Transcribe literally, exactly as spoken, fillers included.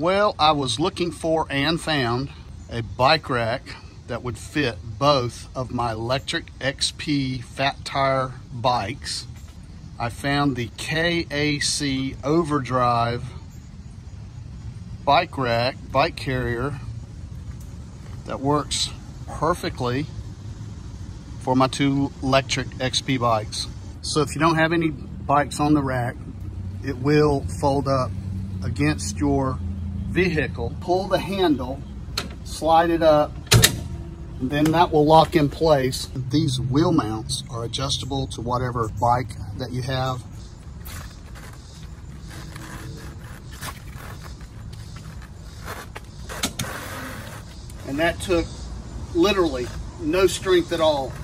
Well, I was looking for and found a bike rack that would fit both of my Lectric X P fat tire bikes. I found the K A C Overdrive bike rack, bike carrier that works perfectly for my two Lectric X P bikes. So if you don't have any bikes on the rack, it will fold up against your vehicle. Pull the handle, slide it up, and then that will lock in place. These wheel mounts are adjustable to whatever bike that you have. And that took literally no strength at all